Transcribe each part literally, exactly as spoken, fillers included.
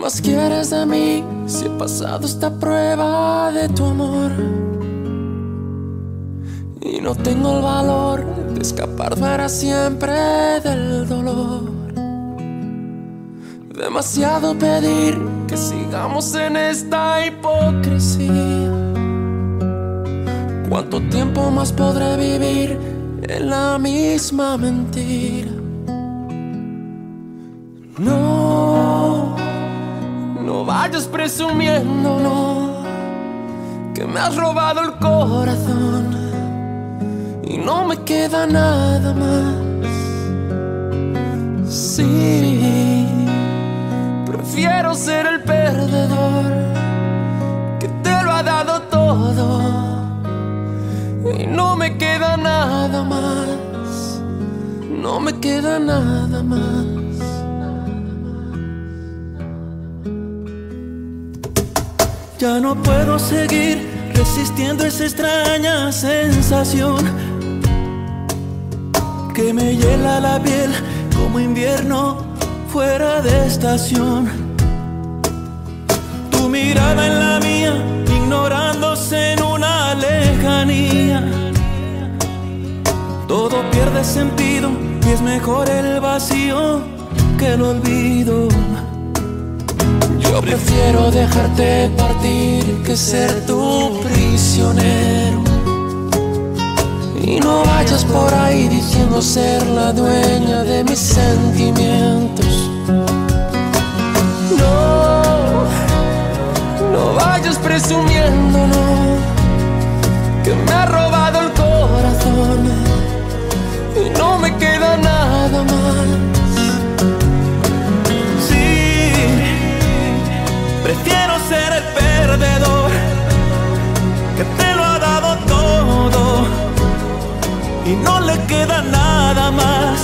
más quieres de mí si he pasado esta prueba de tu amor? Y no tengo el valor de escapar para siempre del dolor. Demasiado pedir que sigamos en esta hipocresía. ¿Cuánto tiempo más podré vivir en la misma mentira? No, no vayas presumiendo, no, que me has robado el corazón y no me queda nada más. Sí, prefiero ser el perdedor que te lo ha dado todo y no me queda nada más. No me queda nada más. Ya no puedo seguir resistiendo esa extraña sensación que me hiela la piel como invierno fuera de estación. Tu mirada en la mía, ignorándose en una lejanía. Todo pierde sentido y es mejor el vacío que el olvido. Yo prefiero dejarte partir que ser tu prisionero. Y no vayas por ahí diciendo ser la dueña de mis sentimientos. No, no vayas presumiendo, no, que me ha robado el corazón y no me queda nada más. Prefiero ser el perdedor que te lo ha dado todo y no le queda nada más.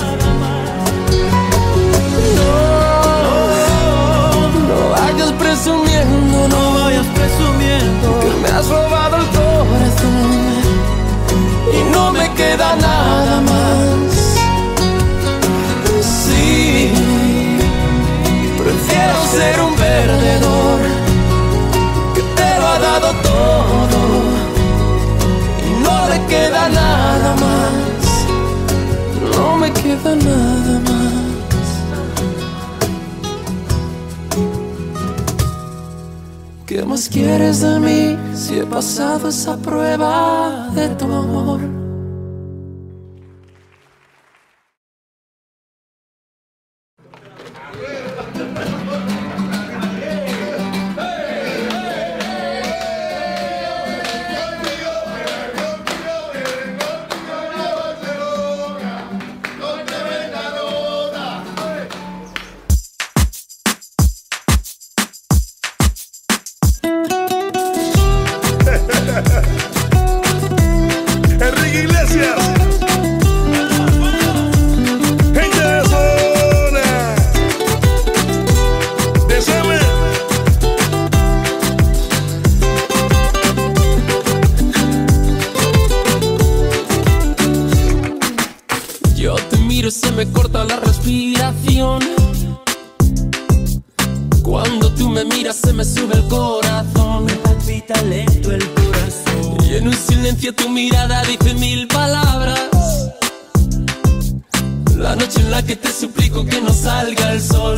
No, no vayas presumiendo, no vayas presumiendo que me has robado el corazón y no me queda nada más. Sí, prefiero ser un perdedor que te lo ha dado todo y no le queda nada más. No me queda nada más. ¿Qué más quieres de mí si he pasado esa prueba de tu amor? Enrique Iglesias, gente de zona, de Seme. Yo te miro y se me corta la respiración. Cuando tú me miras se me sube el corazón. Me palpita lento el corazón y en un silencio tu mirada dice mil palabras. La noche en la que te suplico que no salga el sol.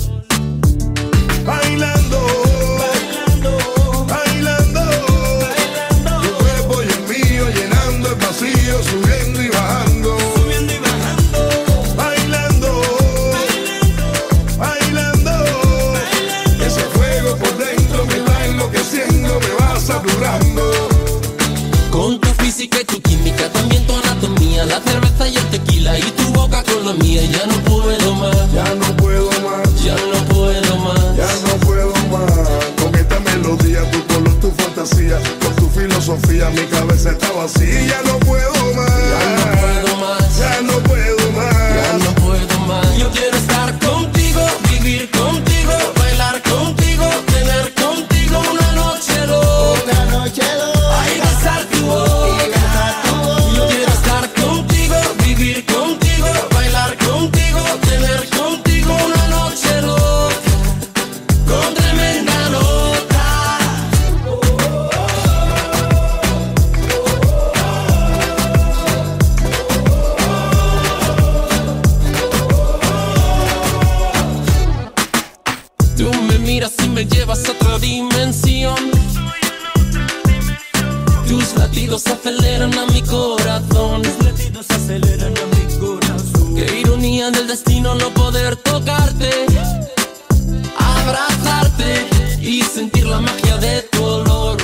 Bailando, bailando, bailando, bailando. Tu cuerpo y el mío llenando el vacío, subiendo y bajando, subiendo y bajando. Bailando, bailando, bailando, bailando. Ese fuego por dentro me va enloqueciendo, me va saturando. Con tu física y tu química, también tu anatomía, la cerveza y el tequila y tu boca con la mía. Ya no puedo más, ya no puedo más, ya no puedo más, ya no puedo más. Con esta melodía, tu color, tu fantasía, con tu filosofía, mi cabeza está vacía. Ya no puedo más, ya no puedo más, ya no puedo más, ya no puedo más. Yo quiero estar contigo, vivir contigo, bailar contigo, tener contigo una noche loca, una noche loca. Ay, besar tu boca. Yo quiero estar contigo, vivir contigo, bailar contigo, tener contigo una noche loca. Con latidos aceleran a mi corazón. Mis latidos aceleran a mi corazón. Qué ironía del destino no poder tocarte, abrazarte y sentir la magia de tu olor.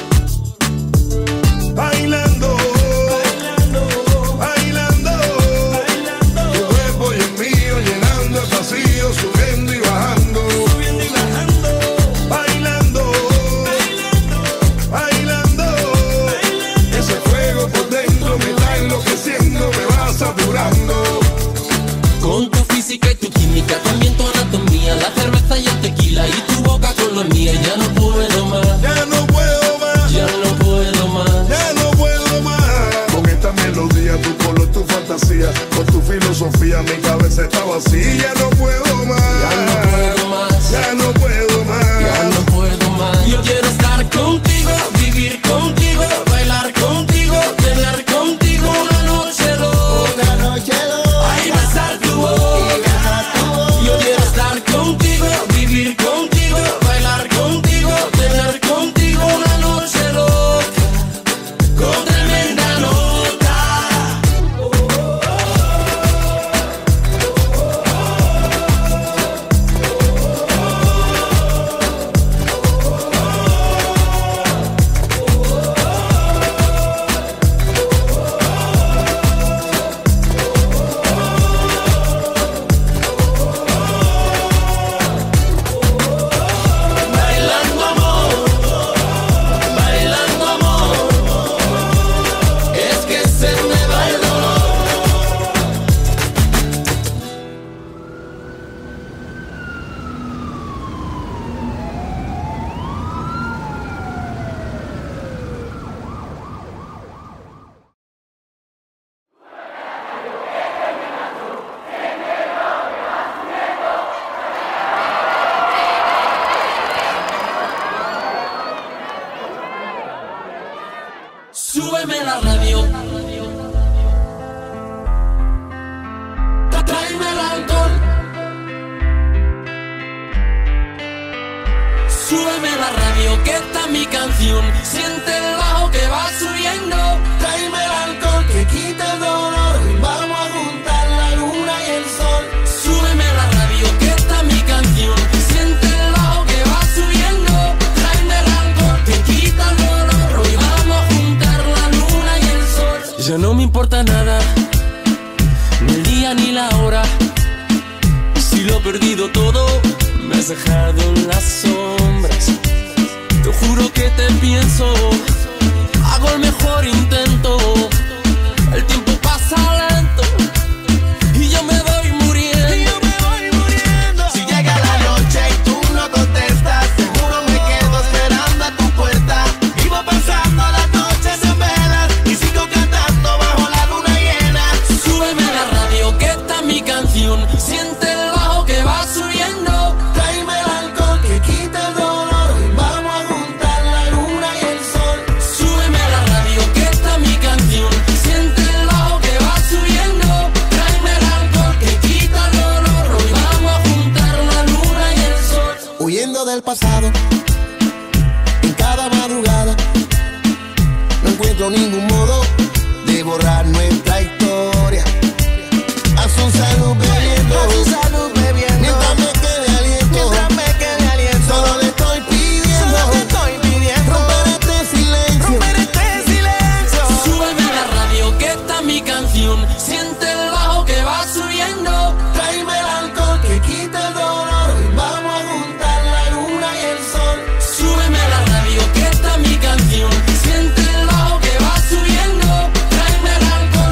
Bailando, bailando, bailando, bailando. Tu cuerpo y el mío llenando el vacío, subiendo y bajando, subiendo y bajando. Bailando, bailando, bailando, bailando. Ese fuego por dentro me está enloqueciendo, me va saturando. Con tu física y tu química, también tu anatomía, la cerveza y el tequila y tu boca con la mía. Ya no puedo más, Ya no puedo más, ya no puedo más. ya no puedo más. Con esta melodía, tu color, tu fantasía, con tu filosofía, mi cabeza está vacía. Ya no puedo más, Ya no puedo más, ya no puedo más. ya no puedo más. Yo quiero estar contigo, vivir contigo, bailar contigo, tener contigo una noche loca, Una noche loca, ay, besar tu boca. Yo quiero estar contigo, vivir contigo, bailar contigo, tener contigo una noche loca, con tremenda nota. Bailando amor, bailando amor, es que se me va el dolor. Súbeme la radio, tráeme el alcohol. Súbeme la radio, que está mi canción. Siente el bajo que va subiendo. tráeme el alcohol que quita el dolor y vamos a juntar la luna y el sol. Súbeme la radio, que está mi canción. Siente el bajo que va subiendo. Tráeme el alcohol que quita el dolor. Hoy vamos a juntar la luna y el sol. Ya no me importa nada, ni el día ni la hora. Si lo he perdido todo, me has dejado en las sombras. Te juro que te pienso, hago el mejor intento. El tiempo pasa lento y yo me voy muriendo. Si llega la noche y tú no contestas, seguro me quedo esperando a tu puerta. Vivo pasando las noches en velas y sigo cantando bajo la luna llena. Súbeme la radio, que está mi canción. Siente el bajo que va subiendo. tráeme el alcohol que quita el dolor y vamos a juntar la luna y el sol. Súbeme la radio, que está mi canción. Siente el bajo que va subiendo. Tráeme el alcohol que quita el dolor. Hoy vamos a juntar la luna y el sol. Huyendo del pasado, en cada madrugada, no encuentro ningún modo de borrar nuestra historia. A su salud bebiendo, a su salud bebiendo, mientras me quede aliento, mientras me quede aliento. Solo le estoy pidiendo, solo le estoy pidiendo, romper este silencio, romper este silencio. Súbeme la radio, que está mi canción. Siente el bajo que va subiendo. Tráeme el alcohol que quita el dolor y vamos a juntar la luna y el sol. Súbeme la radio, que está mi canción. Siente el bajo que va subiendo. Tráeme el alcohol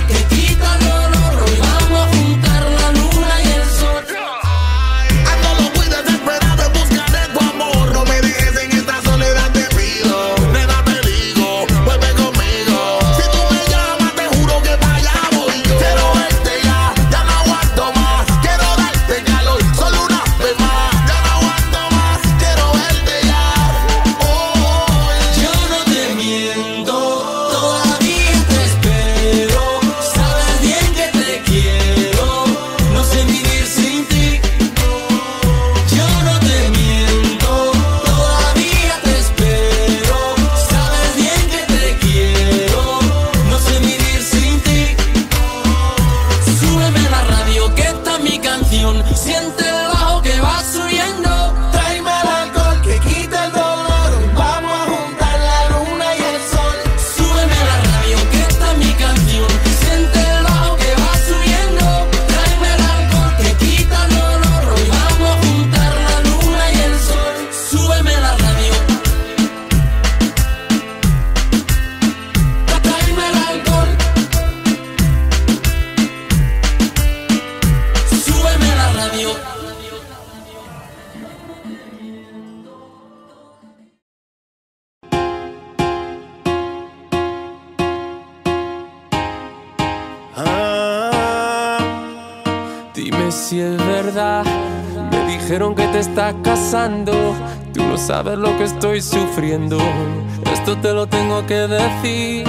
Dime si es verdad. Me dijeron que te estás casando. Tú no sabes lo que estoy sufriendo. Esto te lo tengo que decir.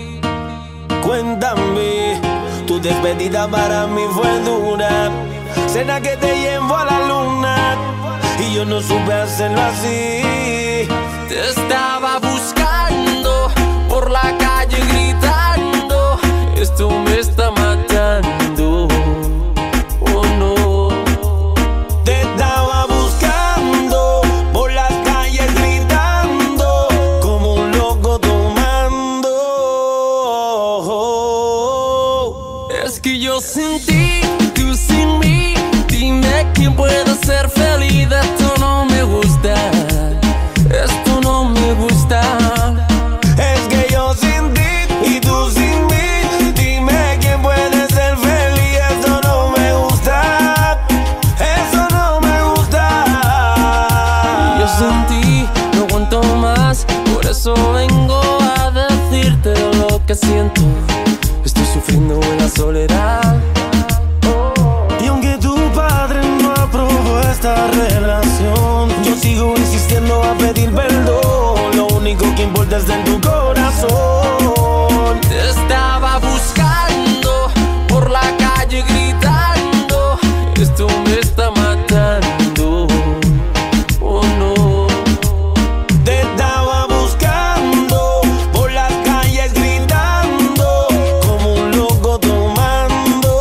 Cuéntame, tu despedida para mí fue dura. Cena que te llevo a la luna y yo no supe hacerlo así. Te estaba buscando por la calle gritando. Esto me está matando. Oh no. Te estaba buscando por las calles gritando como un loco tomando. Es que yo sin ti, tú sin mí. Dime quién puede ser feliz. Esto no me gusta. Esto no me gusta. Es que yo sin ti y tú sin mí. Dime quién puede ser feliz. Esto no me gusta. Eso no me gusta. Yo sin ti no aguanto más. Por eso vengo a decirte lo que siento. Estoy sufriendo en la soledad. Y aunque tu padre no aprobó esta relación, yo sigo insistiendo a pedir perdón. Lo único que importa es en tu corazón. Te estaba buscando por la calle gritando. Esto me está matando. Oh no. Te estaba buscando por las calles gritando como un loco tomando.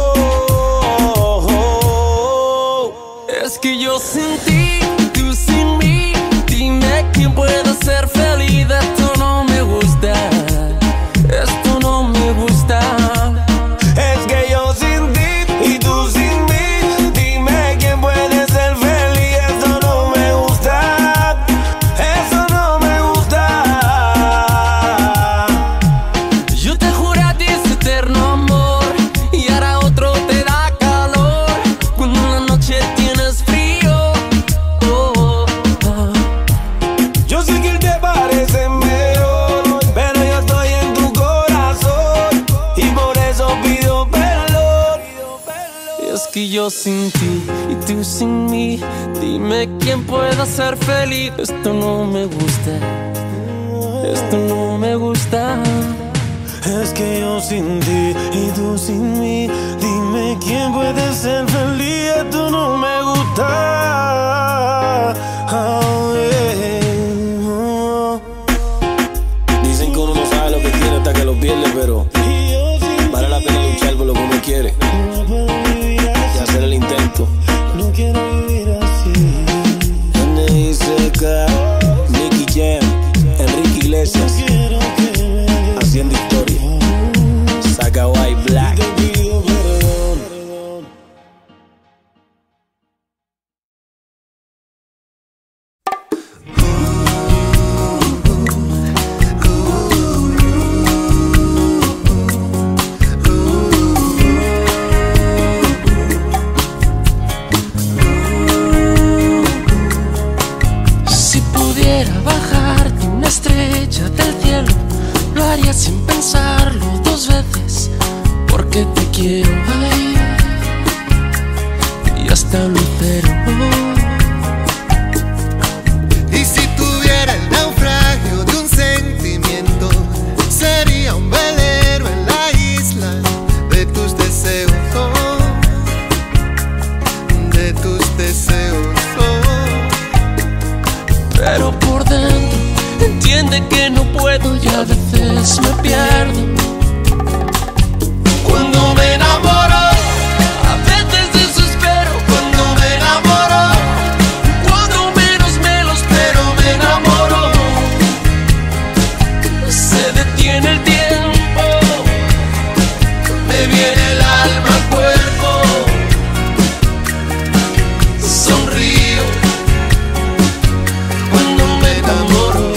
Es que yo sin ti, tú sin mí. Dime quién puede ser feliz. Esto no me gusta. Esto no me gusta. Es que yo sin ti y tú sin mí. Dime quién puede ser feliz. Eso no me gusta. Eso no me gusta. Yo te juré a ti ese eterno amor y ahora otro te da calor cuando en la noche tienes frío. Oh, oh, oh. Yo sé que él te parece mejor, pero yo estoy en tu corazón y por eso pido perdón. Es que yo sin ti y tú sin mí. Dime quién pueda ser feliz. Esto no me gusta. Esto no me gusta. Es que yo sin ti y tú sin mí. Dime quién puede ser feliz. Esto no me gusta. Oh, yeah. Oh. Dicen que uno no sabe lo que tiene hasta que lo pierde, pero vale la pena luchar por lo que uno quiere y hacer el intento. No quiero vivir así. N I C K, Nicky Jam, Enrique Iglesias, haciendo historia. Saca White Black. Si pudiera bajarte una estrella del cielo, lo haría sin pensarlo dos veces, porque te quiero ahí y hasta un lucero. Y si tuviera el naufragio de un sentimiento, sería un velero en la isla de tus deseos, oh, de tus deseos, oh. Pero por dentro entiende que no puedo y a veces me pierdo. Cuando me enamoro, a veces desespero. Cuando me enamoro, cuando menos me lo espero, me enamoro. Se detiene el tiempo, me viene el alma al cuerpo. Sonrío cuando me enamoro.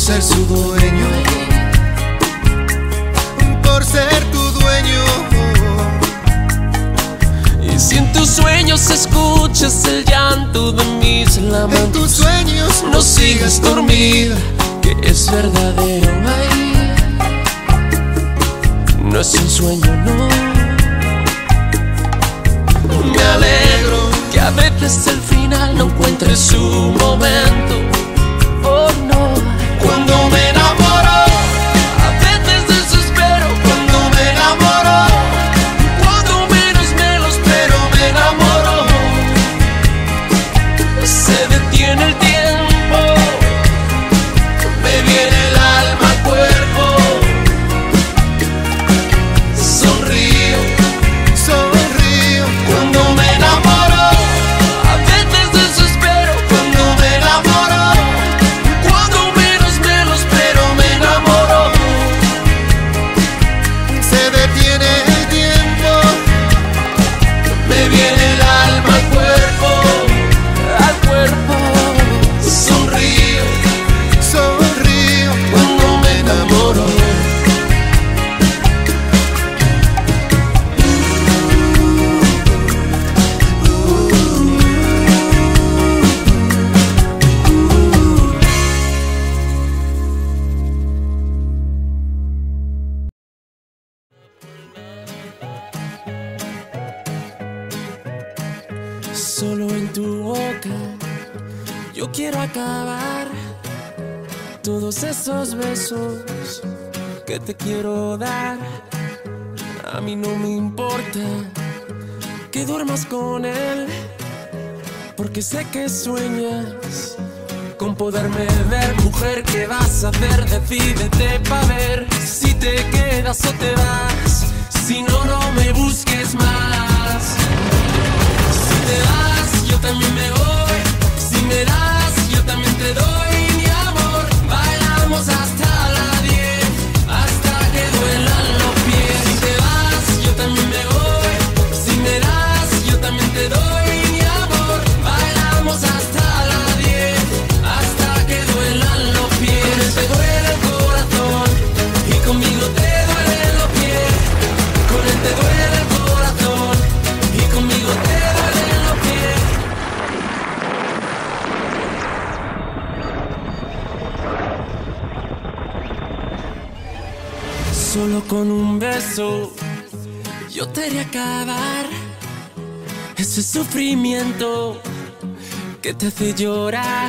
ser su dueño, por ser tu dueño. Y si en tus sueños escuchas el llanto de mis lamentos, en tus sueños no sigas dormida, que es verdadero. Ay, no es un sueño, no. Me alegro que a veces el final no encuentre su momento. Oh no, cuando me enamoro, a veces desespero. Cuando me enamoro, cuando menos me lo espero, me enamoro. Se detiene el tiempo, me viene el alma al cuerpo. Sonrío, sonrío cuando me enamoro. A veces desespero cuando me enamoro. Cuando menos me lo espero, me enamoro. Se detiene el tiempo, Me viene el alma al cuerpo, al cuerpo. Sonrío, sonrío cuando me enamoro. Solo en tu boca yo quiero acabar todos esos besos que te quiero dar. A mí no me importa que duermas con él, porque sé que sueñas con poderme ver. Mujer, ¿qué vas a hacer? Decídete pa' ver si te quedas o te vas. Si no, no me busques más. Si te vas, yo también me voy. Si me das, yo también te doy mi amor. Bailamos hasta las diez, hasta que duelan los pies. Si te vas, yo también me voy. Si me das, yo también te doy mi amor. Bailamos hasta las diez, hasta que duelan los pies. Con él te duele el corazón y conmigo te duelen los pies. Con él te duele el corazón y conmigo te duelen los pies. Solo con un beso yo te haré acabar ese sufrimiento que te hace llorar.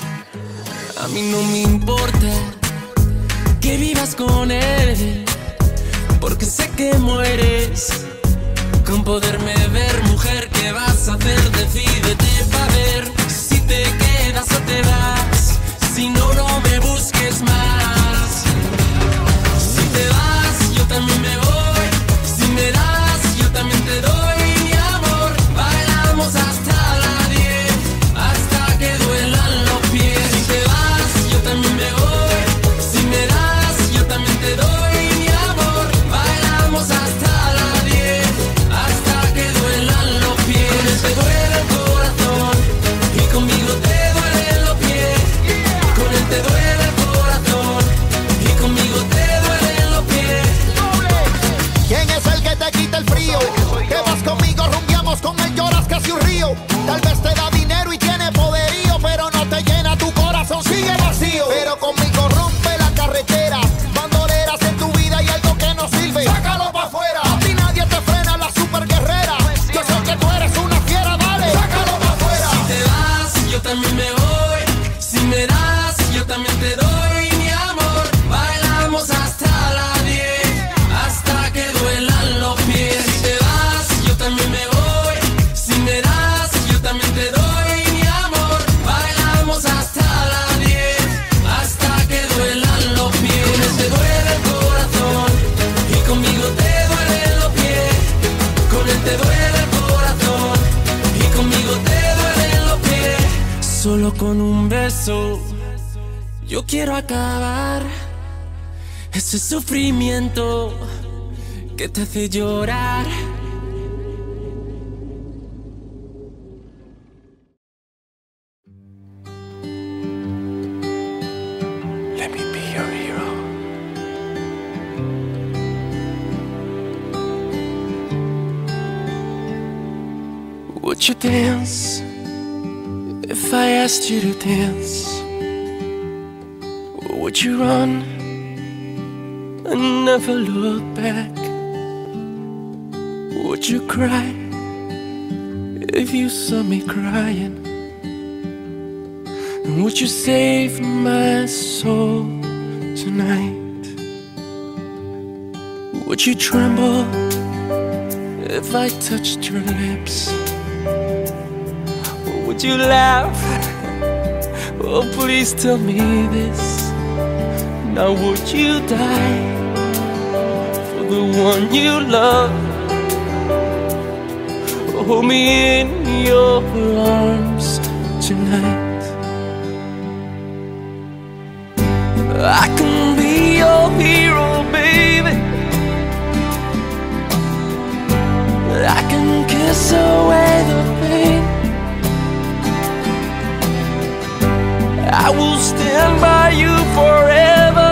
A mí no me importa que vivas con él, porque sé que mueres con poderme ver. Mujer, ¿qué vas a hacer? Decídete pa' ver si te quedas o te vas. Si no, no me busques más. Si te vas, yo también me voy. Si me das, yo también te doy mi amor. Bailamos hasta las diez, hasta que duelan los pies. Si te vas, yo también me voy. Si me das, yo también te doy mi amor. Bailamos hasta las diez, hasta que duelan los pies. Con él te duele el corazón y conmigo te duelen los pies. Con él te duele el corazón y conmigo te duelen los pies. ¿Quién es el que te quita el frío? Que vas conmigo, rumbiamos, con él lloras casi un río. Tal vez te da dinero y tiene poderío, pero no te llena tu corazón, sigue vacío. Pero conmigo rompe la carretera, bandoleras en tu vida y algo que no sirve, sácalo pa' afuera. A ti nadie te frena, la super guerrera. Yo sé que tú eres una fiera, dale, sácalo pa' afuera. Si te vas, yo también me voy. Si me das, yo también te doy mi amor. Bailamos hasta las diez, hasta que duelan los pies. Si te vas, yo también me voy. Si me das, yo también te doy mi amor. Bailamos hasta las diez, hasta que duelan los pies. Con él te duele el corazón y conmigo te duelen los pies. Con él te duele el corazón y conmigo te duelen los pies. Solo con un beso yo quiero acabar ese sufrimiento que te hace llorar. Let me Would you dance if I asked you to dance? Would you run and never look back? Would you cry if you saw me crying? And would you save my soul tonight? Would you tremble if I touched your lips? Or would you laugh? Oh, please tell me this. Now would you die for the one you love? Hold me in your arms tonight. I can be your hero, baby. I can kiss away the pain. I will stand by you forever.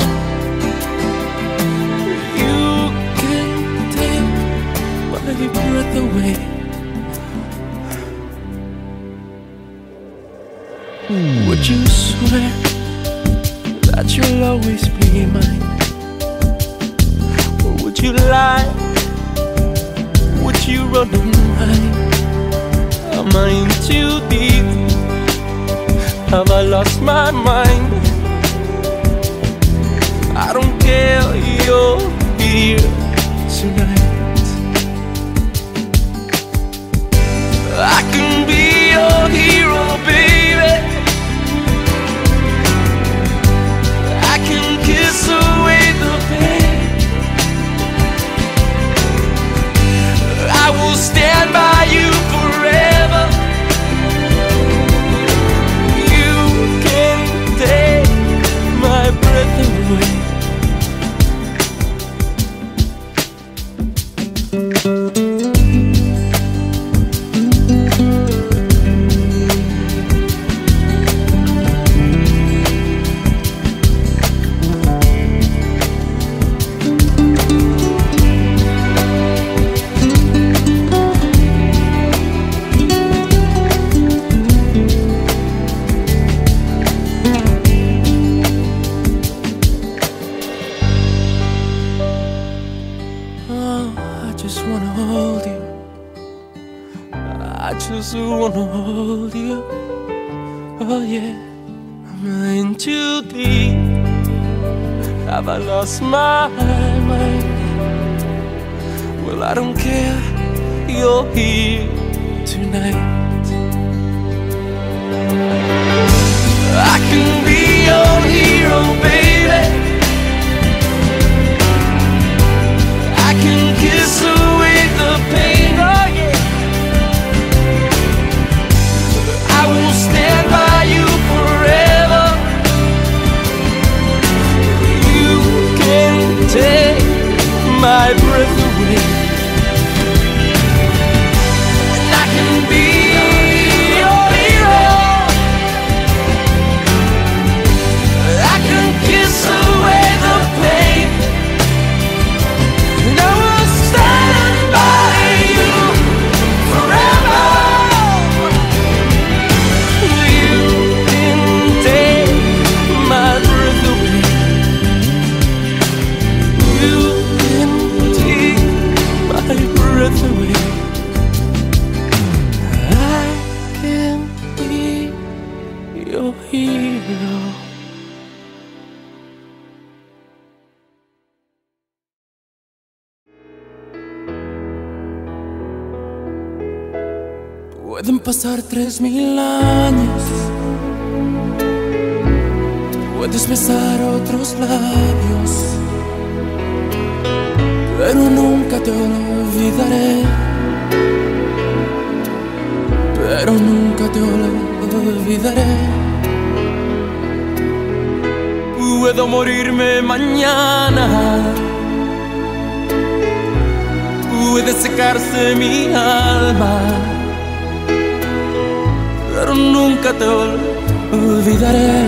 You can take my breath away. Would you swear that you'll always be mine? Or would you lie? Would you run and hide? Am I in too deep? Have I lost my mind? I don't care, you're here tonight. I can be your hero, baby. I can kiss away the pain. I will stand by you forever. You can take my breath away. Hold you, oh yeah. Am I in too deep? Have I lost my mind? Well, I don't care, you're here tonight. I can be your hero, baby. I can kiss away the pain, oh yeah. I will stand by you forever. You can take my breath away. And I can be your hero. I can kiss away the pain. And I will stand by you forever. Breath away. I can be your hero. Pueden pasar tres mil años, puedes besar otros labios, pero nunca te olvidaré, pero nunca te olvidaré. Puedo morirme mañana, puede secarse mi alma, pero nunca te olvidaré,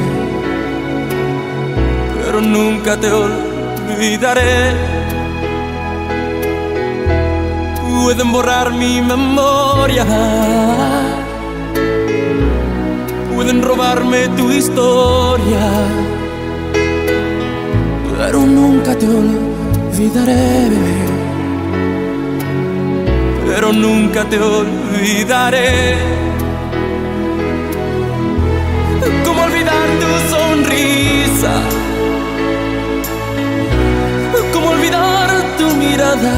pero nunca te olvidaré. pueden borrar mi memoria, pueden robarme tu historia, pero nunca te olvidaré, pero nunca te olvidaré. ¿Cómo olvidar tu sonrisa? ¿Cómo olvidar tu mirada?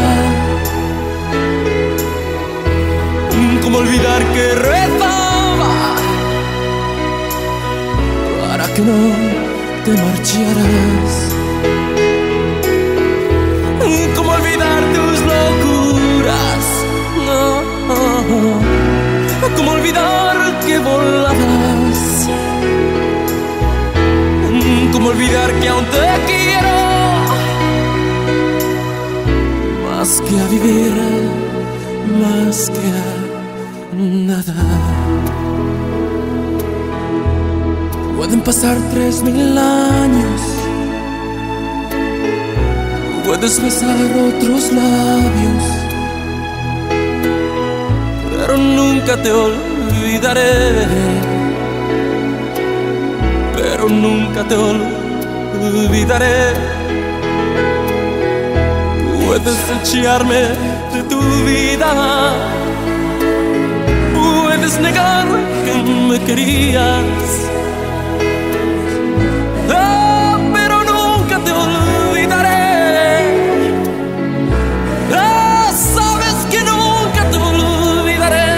¿Cómo olvidar que rezaba para que no te marcharas? ¿Cómo olvidar tus locuras? No. ¿Cómo olvidar que volabas? ¿Cómo olvidar que aún te quiero más que a vivir, más que a nada? Pueden pasar tres mil años, puedes besar otros labios, pero nunca te olvidaré, pero nunca te olvidaré. Puedes echarme de tu vida, puedes negar que me querías, oh, pero nunca te olvidaré. Oh, sabes que nunca te olvidaré.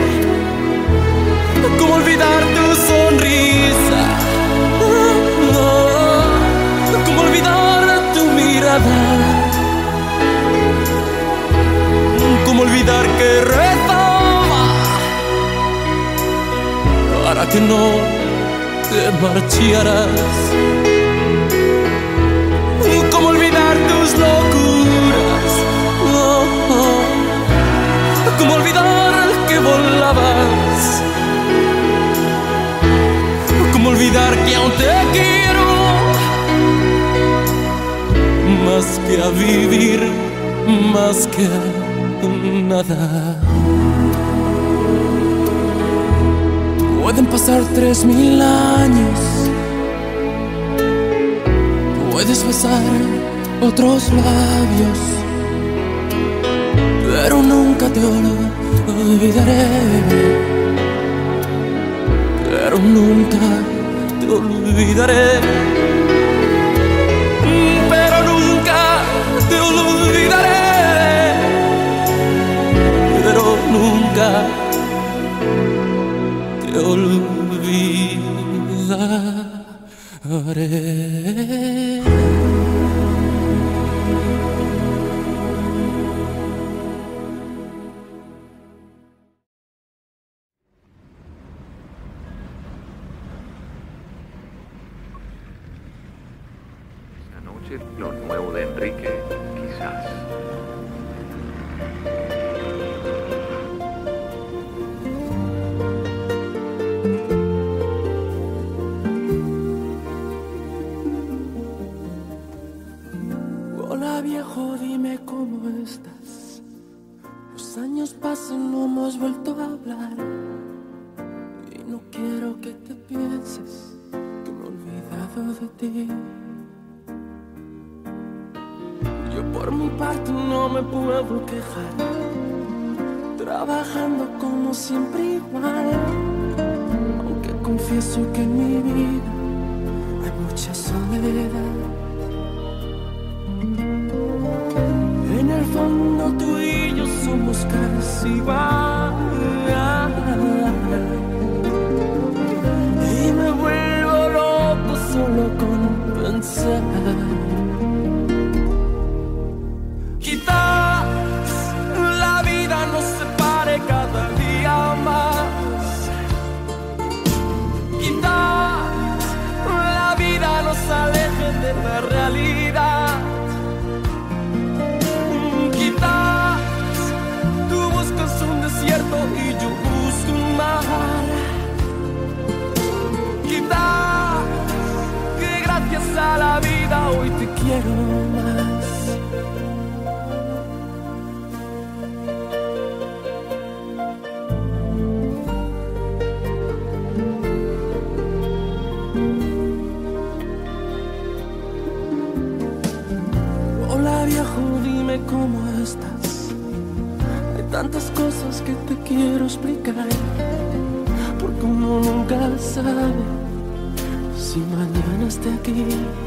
¿Cómo olvidar tu sonrisa? ¿Cómo olvidar tu mirada? ¿Cómo olvidar que rezaba para que no te marcharas? ¿Cómo olvidar tus locuras? ¿Cómo olvidar que volabas? ¿Cómo olvidar que aún te quiero más que a vivir, más que a nada? Pueden pasar tres mil años, puedes besar otros labios, pero nunca te olvidaré, pero nunca te olvidaré. Pero nunca te olvidaré, pero nunca te olvidaré. Lo nuevo de Enrique, quizás. Hola viejo, dime cómo estás. Los años pasan, no hemos vuelto a hablar, y no quiero que te pienses que me he olvidado de ti. Por mi parte no me puedo quejar, trabajando como siempre igual, aunque confieso que en mi vida hay mucha soledad. En el fondo tú y yo somos casi igual, y me vuelvo loco solo con pensar. Quizás la vida nos separe cada día más, quizás la vida nos aleje de la realidad, quizás tú buscas un deseo tantas cosas que te quiero explicar, porque uno nunca sabe si mañana esté aquí.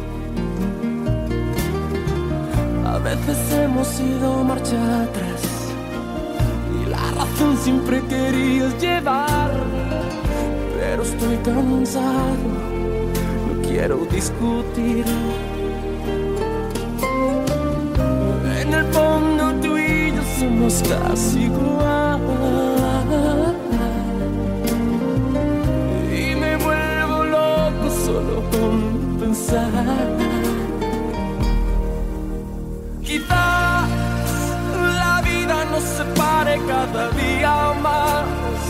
A veces hemos ido marcha atrás y la razón siempre querías llevar, pero estoy cansado, no quiero discutir. En el fondo tú y yo somos casi igual, y me vuelvo loco solo con pensar. Quizás la vida nos separe cada día más,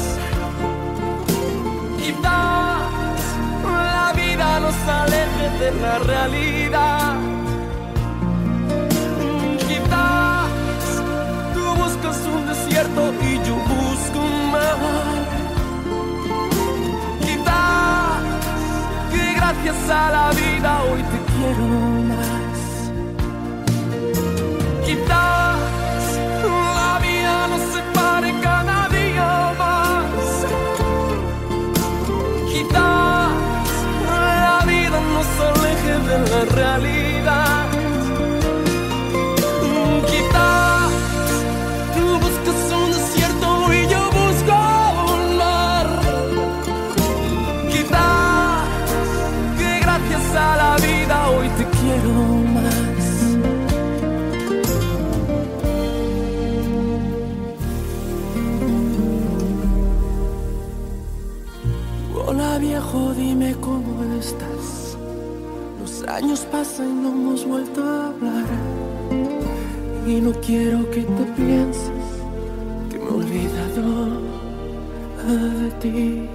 quizás la vida nos aleje de la realidad. Un desierto y yo busco un mar. Quizás que gracias a la vida hoy te quiero más. Quizás la vida nos separe cada día más. Quizás la vida nos aleje de la realidad. A la vida hoy te quiero más. Hola viejo, dime cómo estás. Los años pasan y no hemos vuelto a hablar, y no quiero que te pienses que me he olvidado de ti.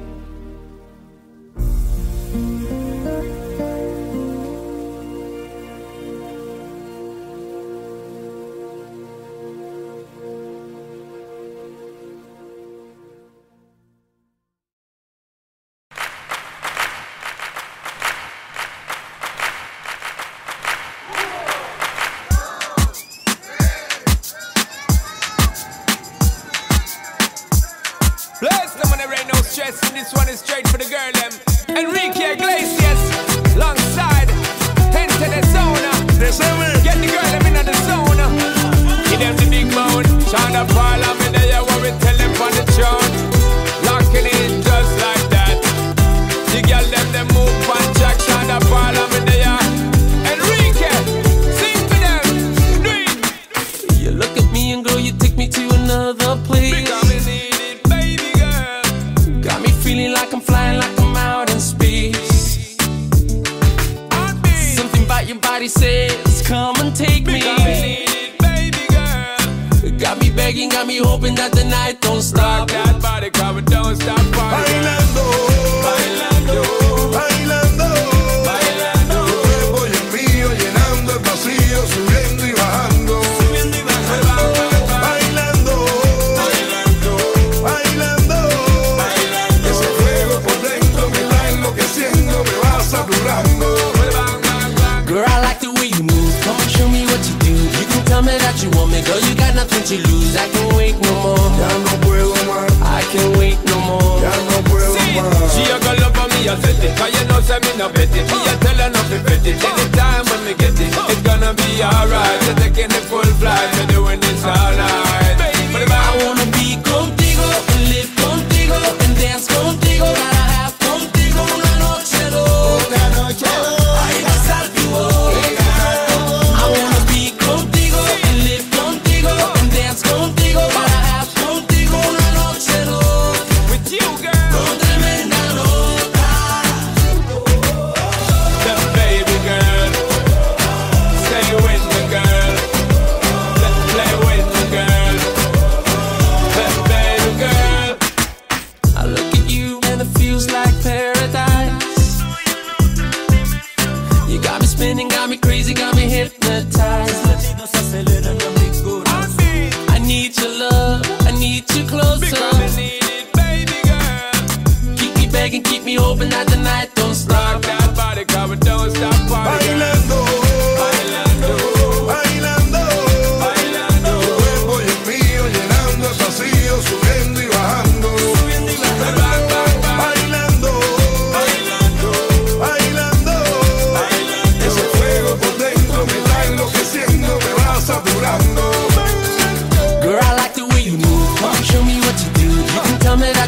And this one is straight for the girl them. Enrique Iglesias, alongside Enter the Zone. Get the girl them in the zone. Give them the big moan. Shonda Paul, I'm in there, what we tell them on the throne. Locking in just like that. The girl them, they move on track. Shonda Paul, I'm in there. Enrique, sing for them. Do it. You look at me and girl, you take me to another place. Feeling like I'm flying, like I'm out in space. Something about your body says, come and take me. Baby girl, got me begging, got me hoping that the night don't stop. Rock that body, come and don't stop partying. Bailando, bailando, bailando, bailando. Tu cuerpo y el mío llenando el vacío, subiendo y bajando, subiendo y bajando. Bailando, bailando, bailando. Ese fuego por dentro me está enloqueciendo, me va saturando. Girl, I like the way you move. Come and show me what you do. You can tell me that you want me, girl. You got nothing to lose. I can't wait no more. Ya no puedo más. I can't wait no more. Ya no puedo más. She a go love for me, I set it. Cause you know say me no bet it. Me a tell her not to bet it. Anytime when me get it, it's gonna be alright. You're taking the full flight, you're doing this all night. But I wanna be contigo and live contigo and dance contigo. Gotta have contigo una noche loca, noche loca. Ay, besar tu boca. I wanna be contigo and live contigo and dance contigo. Gotta have contigo una noche loca. with you, girl, Con tremenda loca. the baby girl, stay with the girl, let's play with the girl, the baby girl. I look at you and it feels like paradise. You got me spinning, got me crazy, got me hypnotized. I need your love, I need you closer. Because I need it, baby girl. Keep me begging, keep me hoping that the night don't stop. Rock that body, come and don't stop partying. Bailando, Bailando, bailando, bailando. tu cuerpo y el mío llenando el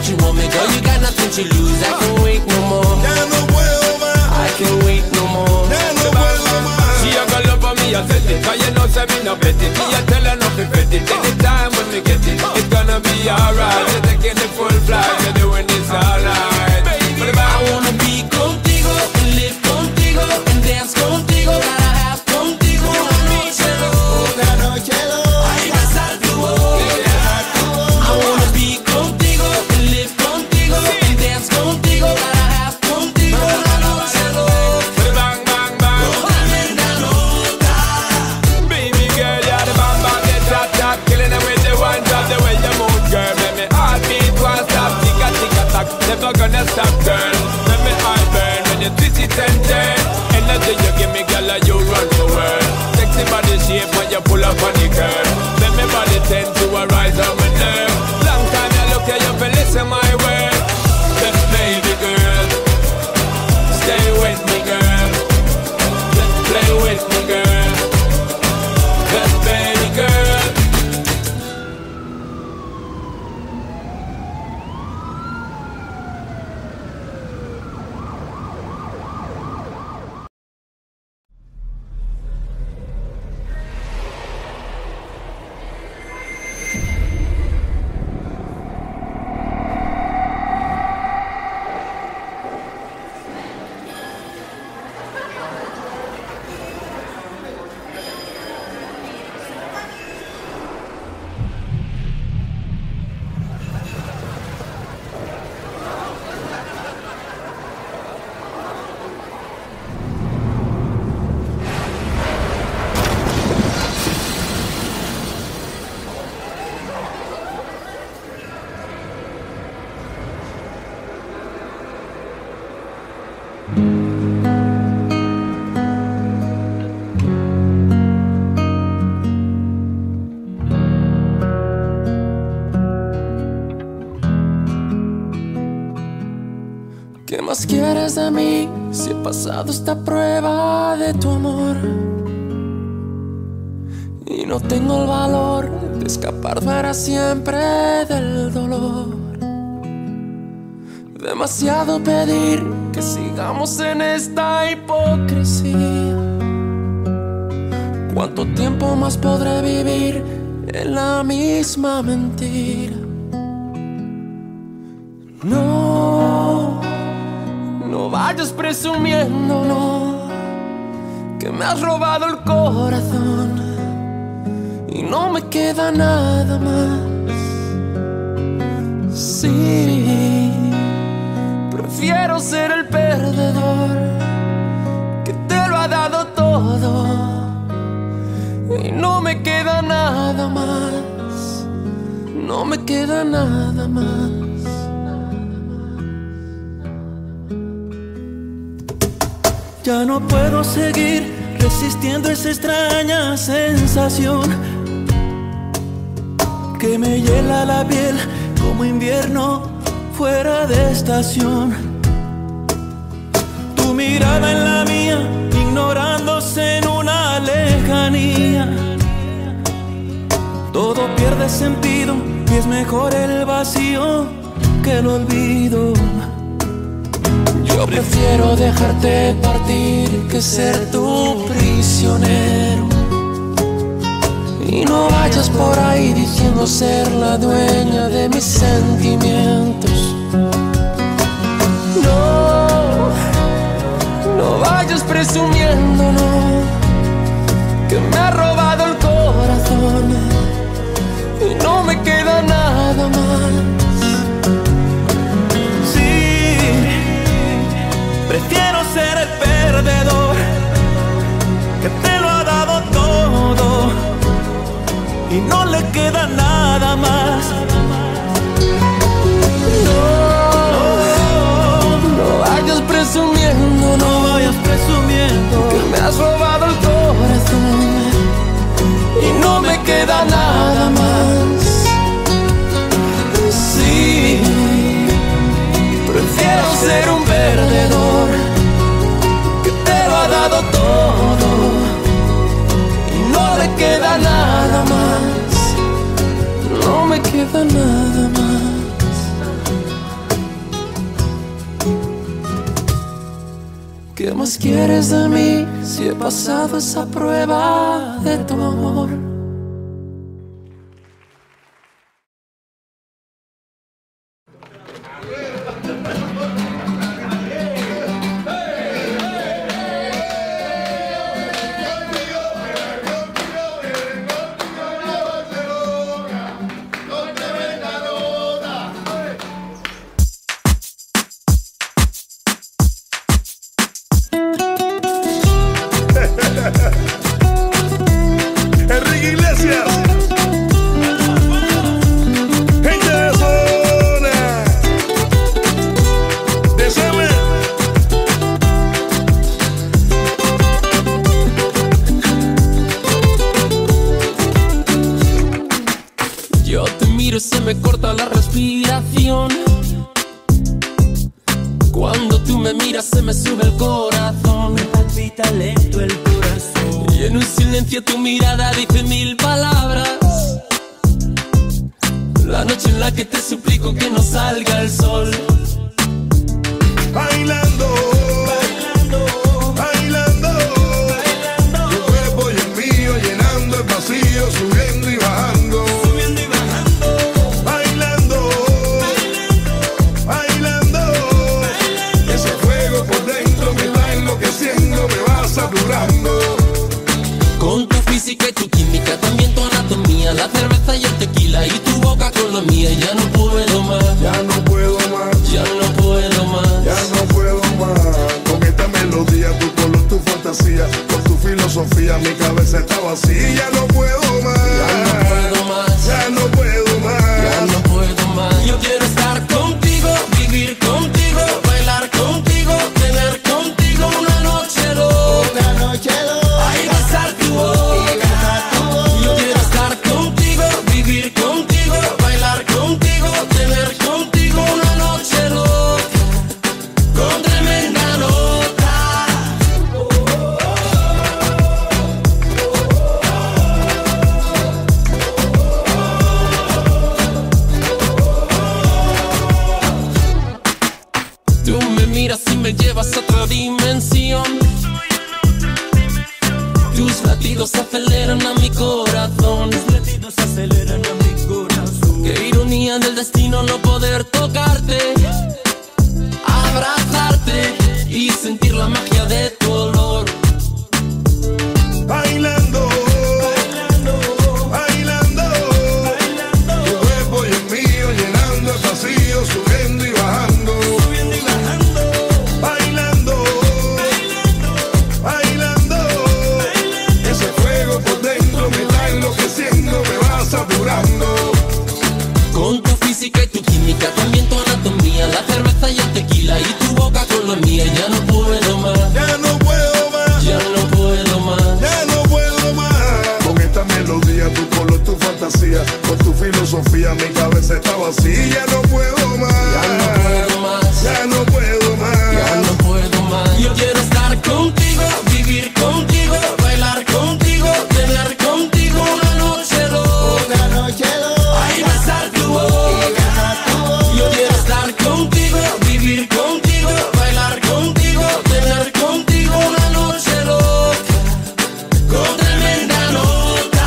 what you want me, girl, you got nothing to lose. I can't wait no more. Ya no puedo más. I can't wait no more. Ya no puedo más. She a go love for me, I said it. Cause you know say me no bet it. Me a tell her not to bet it. Anytime when me get it, it's gonna be alright. You're taking the full flight, you're doing this alright. Baby, I wanna be contigo, and live contigo, and dance contigo. Gotta have contigo una noche loca. Una noche loca. Ay, besar tu boca. I wanna be contigo, and live contigo, and dance contigo. Gotta have contigo una noche loca. bang, bang, bang. Tremenda loca. Baby girl, you're the bang, bang, the tap, tap. Killing them with the one drop, the way you move, girl. Make me heartbeat won't stop. Ticka, ticka, tack. Never gonna stop, girl. Make me heart burn when you twist it and turn. Energy you give me, girl, you run the world. Sexy body shape when you pull up on the curve. Make me body tend to a rise on my nerve. Long time you look at you for listen my word. Just baby girl, stay with me, girl. Just play with me, girl. Just baby girl. ¿Qué más quieres de mí si he pasado esta prueba de tu amor? Y no tengo el valor de escapar para siempre del dolor. Demasiado pedir que sigamos en esta hipocresía. ¿Cuánto tiempo más podré vivir en la misma mentira? No, no vayas presumiendo, no, que me has robado el corazón y no me queda nada más. Sí, prefiero ser el perdedor que te lo ha dado todo y no me queda nada más, no me queda nada más. Ya no puedo seguir resistiendo esa extraña sensación que me hiela la piel como invierno fuera de estación. Tu mirada en la mía, ignorándose en una lejanía. Todo pierde sentido y es mejor el vacío que el olvido. Yo prefiero dejarte partir que ser tu prisionero. Y no vayas por ahí diciendo ser la dueña de mis sentimientos. No, no vayas presumiendo, no, que me ha robado el corazón y no me queda nada más. Prefiero ser el perdedor que te lo ha dado todo y no le queda nada más. No, no vayas presumiendo, no, no vayas presumiendo que me has robado el corazón y no me queda nada más. Sí, prefiero ser un perdedor que te lo ha dado todo y no le queda nada más, no me queda más quieres de mí si he pasado esa prueba de tu amor? Enrique Iglesias, gente de zona, Deceme. Yo te miro y se me corta la respiración. Cuando tú me miras se me sube el corazón. Me palpita lento el corazón. Y en un silencio tu mirada dice mil palabras. La noche en la que te suplico que no salga el sol. Bailando, bailando, bailando, bailando. Tu cuerpo y el mío llenando el vacío, subiendo y bajando, subiendo y bajando. Bailando, bailando, bailando, bailando. Ese fuego por dentro me va enloqueciendo, me va saturando. Con tu física y tu química, también tu anatomía, la cerveza y el tequila y tu boca con la mía. Ya no puedo más, Ya no puedo más, ya no puedo más. ya no puedo más. Con esta melodía, tu color, tu fantasía, con tu filosofía, mi cabeza está vacía. Ya no puedo más, Ya no puedo más, ya no puedo más. ya no puedo más. Yo quiero estar contigo, vivir contigo, bailar contigo, tener contigo una noche loca. Una noche loca. Ay, besar tu boca. Yo quiero estar contigo, vivir contigo, bailar contigo, tener contigo una noche loca, con tremenda nota. Tú me miras y me llevas a otra dimensión. Tus latidos aceleran a mi corazón. Tus latidos aceleran a mi corazón. Qué ironía del destino no poder tocarte, abrazarte y sentir la magia de tu olor. Bailando, bailando, bailando, bailando. Tu cuerpo y el mío llenando el vacío, subiendo y bajando, subiendo y bajando. Bailando, bailando, bailando, bailando. Ese fuego por dentro me está enloqueciendo, me va saturando. Con tu física y tu química, también tu anatomía, la cerveza y el tequila y tu boca con la mía. Ya no puedo más, Ya no puedo más, ya no puedo más. ya no puedo más. Con esta melodía, tu color, tu fantasía, con tu filosofía, mi cabeza está vacía. Ya no puedo más, Ya no puedo más, ya no puedo más. ya no puedo más. Yo quiero estar contigo, vivir contigo, bailar contigo, tener contigo una noche loca. Una noche loca. Ay, besar tu boca. Yo quiero estar contigo, vivir contigo, bailar contigo, tener contigo una noche loca, con tremenda nota.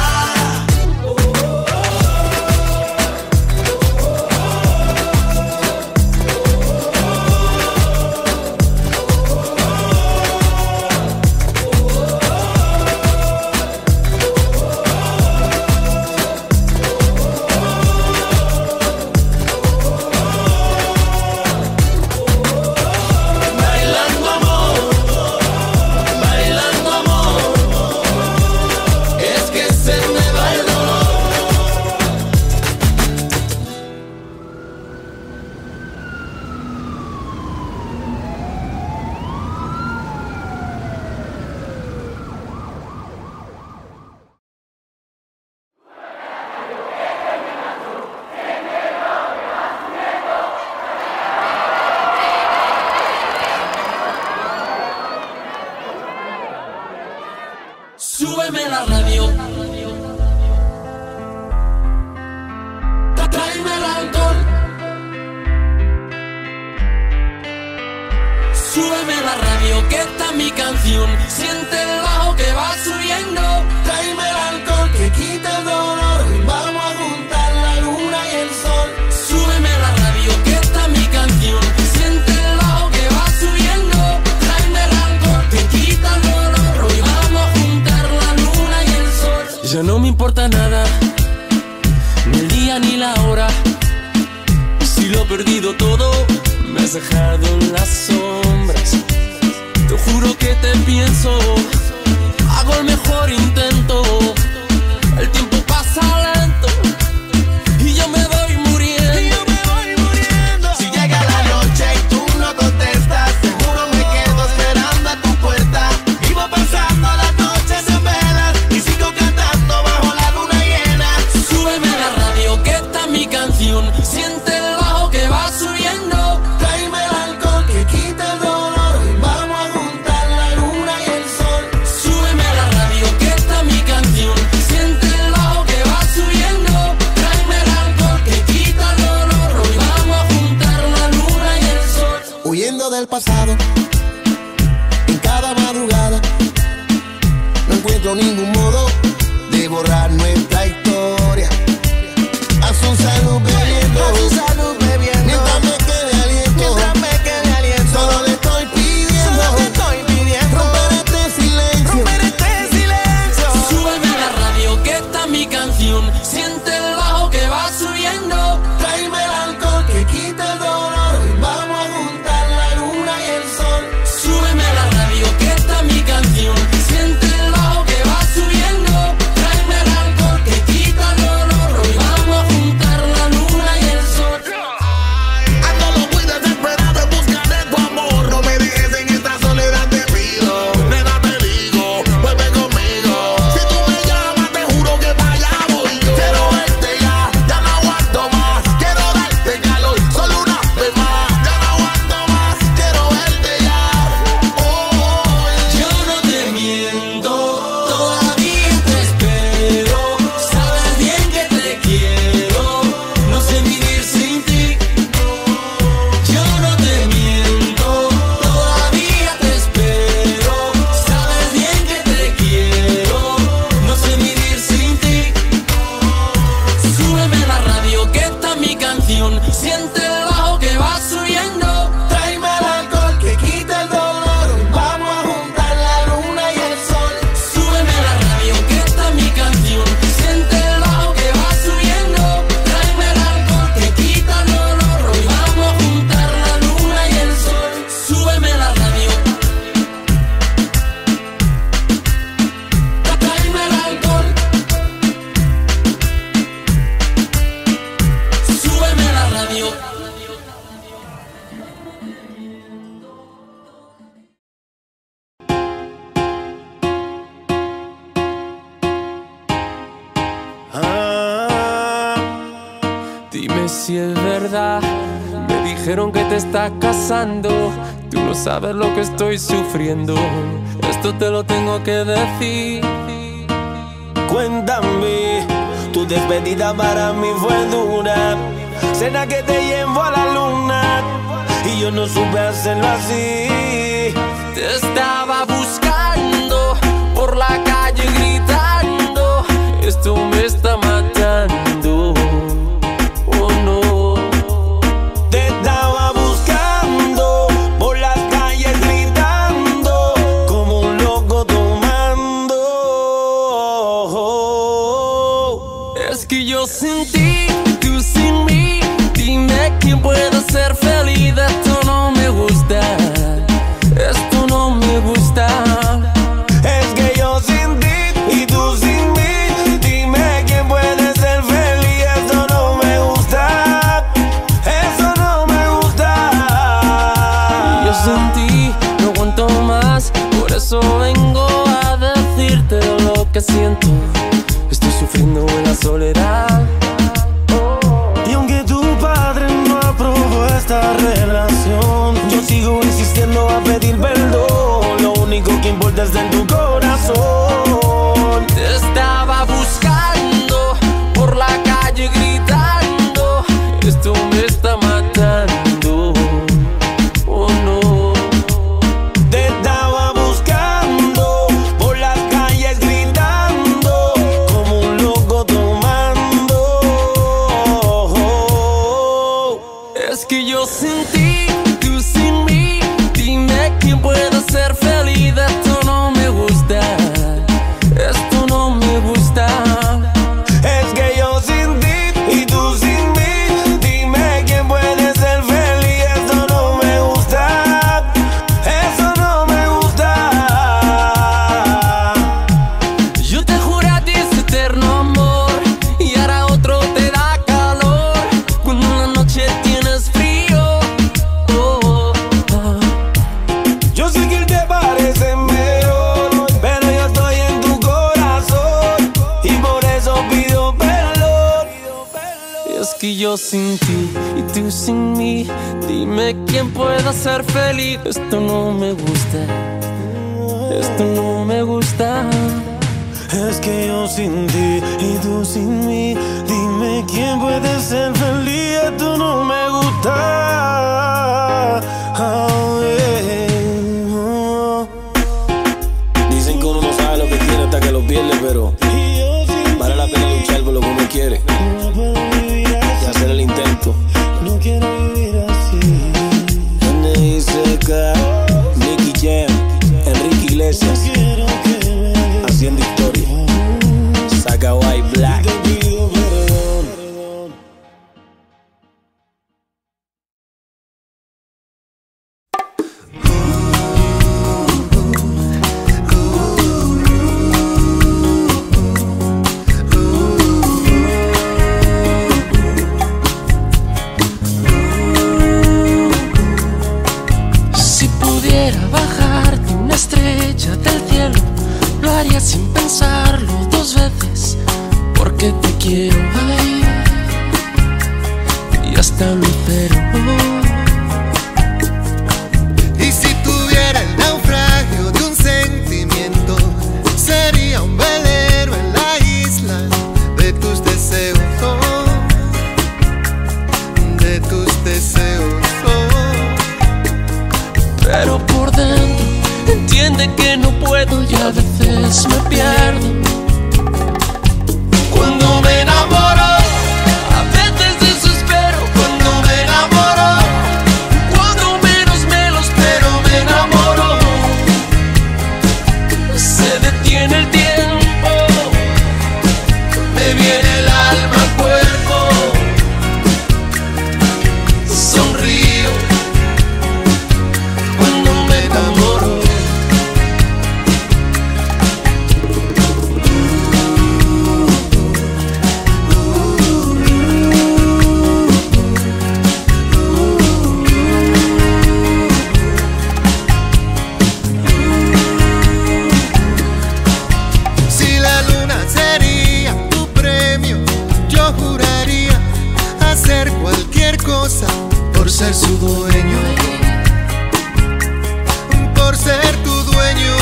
radio que está mi canción. Siente el bajo que va subiendo. Tráeme el alcohol que quita el dolor. Vamos a juntar la luna y el sol. Súbeme la radio que está mi canción. Siente el bajo que va subiendo. Tráeme el alcohol que quita el dolor. Hoy vamos a juntar la luna y el sol. Ya no me importa nada, ni el día ni la hora. Si lo he perdido todo, me has dejado en las sombras. Te juro que te pienso, hago el mejor intento. El tiempo pasa lento y yo me voy muriendo. Y yo me voy muriendo. Si llega la noche y tú no contestas, seguro me quedo esperando a tu puerta. Vivo pasando las noches en velas y sigo cantando bajo la luna llena. Súbeme la radio que está mi canción. Siente el bajo que va subiendo. Tráeme el alcohol que quita el dolor. Vamos a juntar la luna y el sol. Súbeme la radio que está mi canción. Siente el bajo que va subiendo. Tráeme el alcohol que quita el dolor. Hoy vamos a juntar la luna y el sol. Huyendo del pasado, en cada madrugada, no encuentro ningún modo de borrar nuestra historia. A su salud bebiendo, a su salud bebiendo, mientras me quede aliento, mientras me quede aliento. Solo le estoy pidiendo, solo le estoy pidiendo, romper este silencio, romper este silencio. Súbeme la radio que está mi canción. Siente el bajo que va subiendo. Tráeme el alcohol que quita el dolor. Vamos a juntar la luna y el sol. Súbeme la radio que está mi canción. Siente el bajo que va subiendo. Tráeme el alcohol que quita el dolor. Hoy vamos a juntar la luna y el sol. Ando lo muy desesperado en busca de tu amor. No me dejes en esta soledad, te pido. Nena, te digo, vuelve conmigo. Si tú me llamas, te juro que para allá voy yo. Quiero verte ya, ya no aguanto más. Quiero darte calor, solo una vez más. Ya no aguanto más, quiero verte ya. Oh, Yo no te miento, todavía te espero. Sabes bien que te quiero, no sé vivir sin ti. Yo no te miento, todavía te espero. Sabes bien que te quiero, no sé vivir sin ti. Súbeme la radio que está mi canción. Siente el bajo que va subiendo. Tráeme el alcohol que quita el dolor. Vamos a juntar la luna y el sol. Súbeme la radio que está mi canción. Siente el bajo que va subiendo. Tráeme el alcohol que quita el dolor. Hoy vamos a juntar la luna y el sol. Súbeme la radio. Tráeme el alcohol. Súbeme la radio. Dime si es verdad, me dijeron que te estás casando. Tú no sabes lo que estoy sufriendo, esto te lo tengo que decir. Cuéntame, tu despedida para mí fue dura. Cena que te llevo a la luna y yo no supe hacerlo así. Te estaba buscando por la calle gritando, esto me está matando. Oh no. Te estaba buscando por las calles gritando como un loco tomando. Es que yo sin ti, tú sin mí, dime quién puede ser feliz. Esto no me gusta, esto no me gusta. Es que yo sin ti y tú sin mí, dime quién puede ser feliz. Esto no me gusta, eso no me gusta. Yo sin ti no aguanto más, por eso vengo a decirte lo que siento. Estoy sufriendo en la soledad. Y aunque tu padre no aprobó esta relación, yo sigo insistiendo a pedir perdón. Lo único que importa es en tu corazón. Te estaba buscando por la calle gritando, esto me está matando. Oh no. Te Es que yo sin ti, tú sin mí, dime quién puede ser feliz. Esto no me gusta, esto no me gusta. Es que yo sin ti y tú sin mí, dime quién puede ser feliz. Esto no me gusta, eso no me gusta. Yo te juré a ti ese eterno amor y ahora otro te da calor cuando en la noche tienes frío. Oh, oh, oh. Yo sé que él te parece mejor, pero yo estoy en tu corazón y por eso pido perdón. Es que yo sin ti y tú sin mí, dime quién pueda ser feliz. Esto no me gusta, esto no me gusta. Es que yo sin ti y tú sin mí, dime quién puede ser feliz. Esto no me gusta. Oh, yeah. Oh. Dicen que uno no sabe lo que tiene hasta que lo pierde, pero vale la pena luchar por lo que uno quiere y hacer el intento. No quiero vivir así. N I C K, Nicky Jam, Enrique Iglesias, haciendo historia. Saca White Black. Si pudiera bajarte una estrella del cielo, lo haría sin pensarlo dos veces, porque te quiero ahí y hasta lucero. Y si tuviera el naufragio de un sentimiento, sería un velero en la isla de tus deseos, oh, de tus deseos, oh. Pero por dentro entiende que no puedo y a veces me pierdo. Cuando me enamoro, a veces desespero. Cuando me enamoro, cuando menos me lo espero, me enamoro. Se detiene el tiempo, me viene el alma al cuerpo. Sonrío cuando me enamoro. Si la luna sería tu premio, yo juraría hacer cualquier cosa por ser su dueño, por ser tu dueño.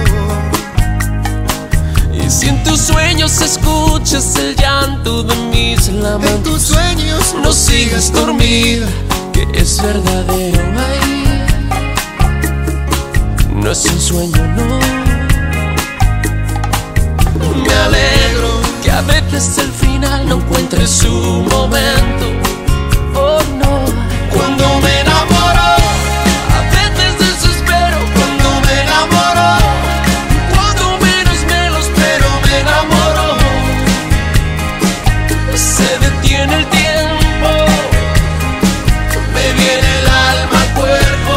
Y si en tus sueños escuchas el llanto de mis En lamentos, tus sueños no sigas dormida, que es verdadero. Ay, no es un sueño, no. Me alegro que a veces el final no encuentre su momento. Oh no. Cuando me enamoro, a veces desespero. Cuando me enamoro, cuando menos me lo espero, me enamoro. Se detiene el tiempo, me viene el alma al cuerpo.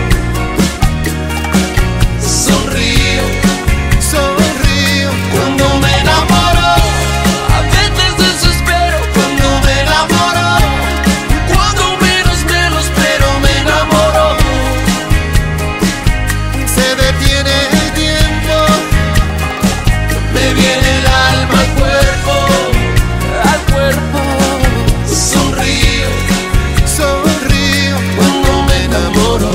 Sonrío, sonrío cuando me enamoro. A veces desespero. Cuando me enamoro, cuando menos me lo espero, me enamoro. se detiene el tiempo, Me viene el alma al cuerpo, al cuerpo. Sonrío sonrío cuando me enamoro.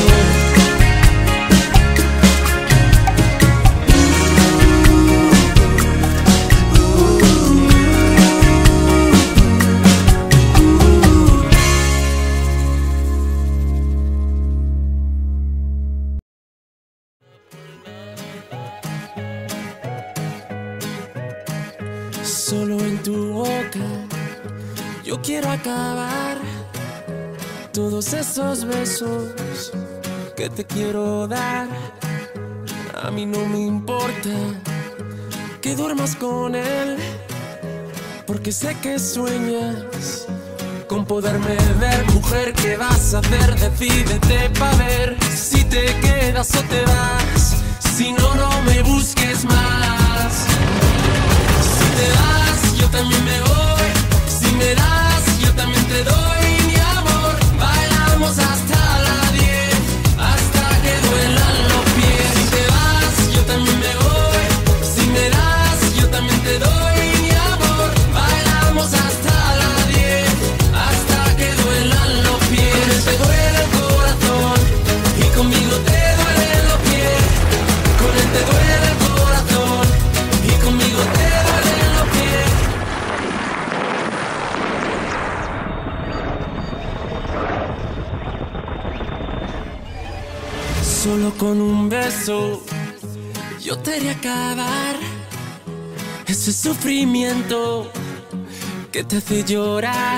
Solo en tu boca yo quiero acabar todos esos besos que te quiero dar. A mí no me importa que duermas con él, porque sé que sueñas con poderme ver. Mujer, ¿qué vas a hacer? Decídete pa' ver si te quedas o te vas. Si no, no me busques más. Si te vas, yo también me voy. Si me das, yo también te doy mi amor. Bailamos hasta las diez, hasta que duelan los pies. Si te vas, yo también me voy. Si me das, yo también te doy mi amor. Bailamos hasta las diez, hasta que duelan los pies. Con él te duele el corazón y conmigo te duelen los pies. Con él te duele el corazón y conmigo te duelen los pies. Solo con un beso yo te haré acabar ese sufrimiento que te hace llorar.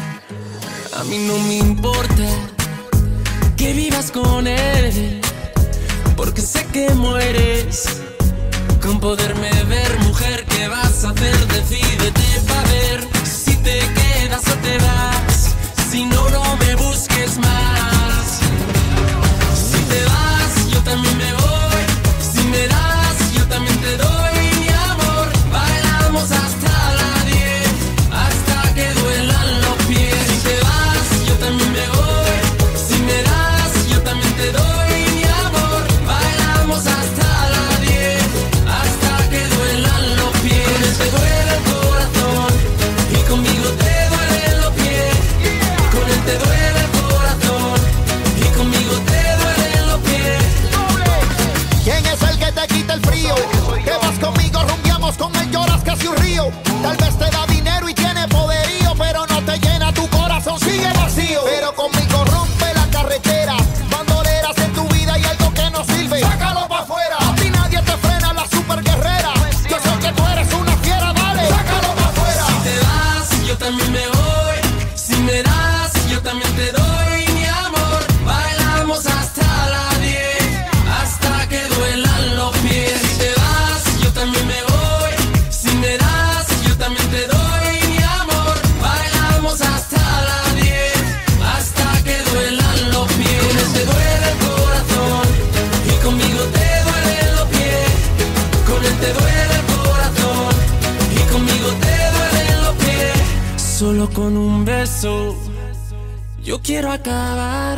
A mí no me importa que vivas con él, porque sé que mueres con poderme ver. Mujer, ¿qué vas a hacer? Decídete pa' ver si te quedas o te vas. Si no, no me busques más. Si te vas, yo también me voy. Si me das, yo también te doy mi amor. Bailamos hasta las diez, hasta que duelan los pies. Si te vas, yo también me voy. Si me das, yo también te doy mi amor. Bailamos hasta las diez, hasta que duelan los pies. Con él te duele el corazón y conmigo te duelen los pies. Con él te duele el corazón y conmigo te duelen los pies. ¿Quién es el que te quita el frío? Que vas conmigo, rumbiamos, con él lloras casi un río. Tal vez te da dinero y tiene poderío, pero no te llena tu corazón, sigue vacío. Pero conmigo rompe la carretera, bandoleras en tu vida y algo que no sirve, sácalo pa' afuera. A ti nadie te frena, la super guerrera. Yo sé que tú eres una fiera, dale, sácalo pa' afuera. Si te vas, yo también me voy. Si me das, yo también te doy mi amor. Bailamos hasta las diez, hasta que duelan los pies. Si te vas, yo también me voy. Si me das, yo también te doy mi amor. Bailamos hasta las diez, hasta que duelan los pies. Con él te duele el corazón y conmigo te duelen los pies. Con él te duele el corazón y conmigo te duelen los pies. Solo con un beso yo quiero acabar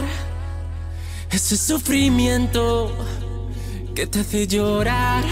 ese sufrimiento que te hace llorar.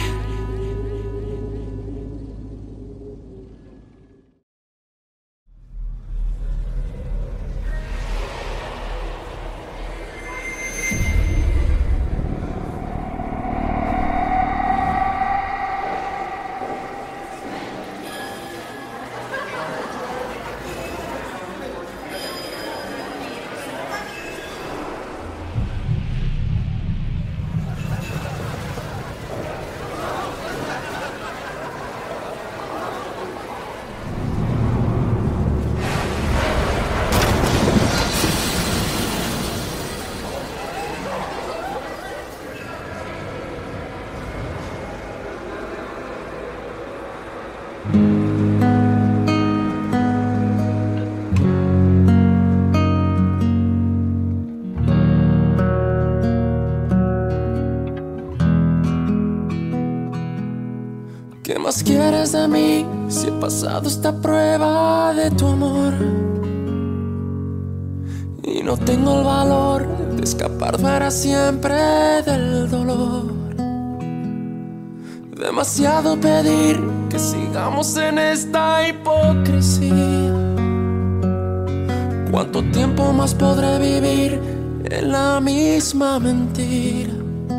¿Qué más quieres de mí si he pasado esta prueba de tu amor? Y no tengo el valor de escapar para siempre del dolor. Demasiado pedir que sigamos en esta hipocresía. ¿Cuánto tiempo más podré vivir en la misma mentira?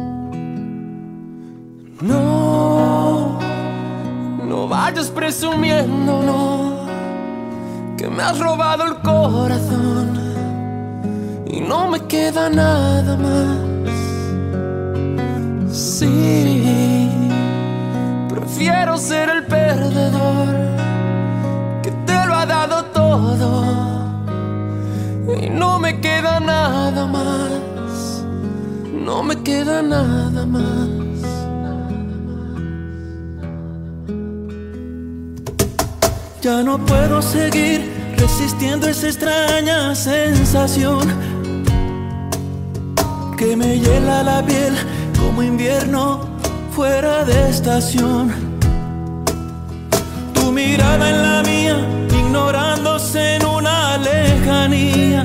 No, no vayas presumiendo, no, que me has robado el corazón y no me queda nada más. Sí, prefiero ser el perdedor que te lo ha dado todo y no me queda nada más, no me queda nada más. Ya no puedo seguir resistiendo esa extraña sensación que me hiela la piel como invierno fuera de estación. Tu mirada en la mía, ignorándose en una lejanía.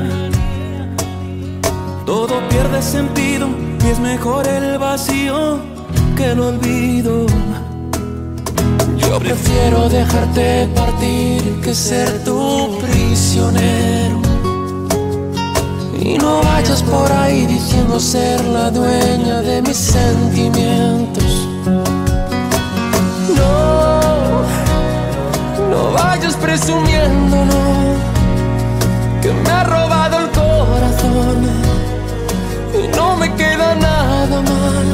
Todo pierde sentido y es mejor el vacío que el olvido. Yo prefiero dejarte partir que ser tu prisionero. Y no vayas por ahí diciendo ser la dueña de mis sentimientos. No, no vayas presumiendo, no, que me ha robado el corazón y no me queda nada más.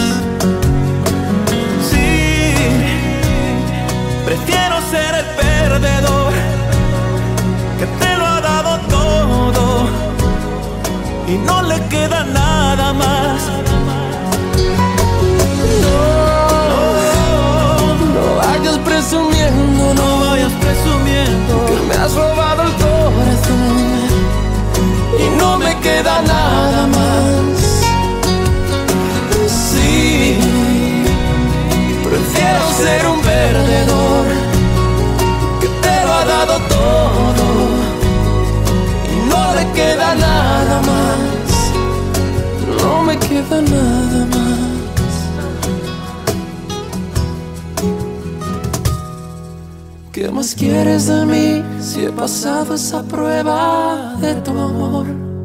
Prefiero ser el perdedor que te lo ha dado todo y no le queda nada más. No, no vayas presumiendo, no vayas presumiendo que me has robado el corazón y no me queda nada más. Sí, prefiero ser un perdedor que te lo ha dado todo y no le queda nada más, no me queda nada más. ¿Qué más quieres de mí si he pasado esa prueba de tu amor?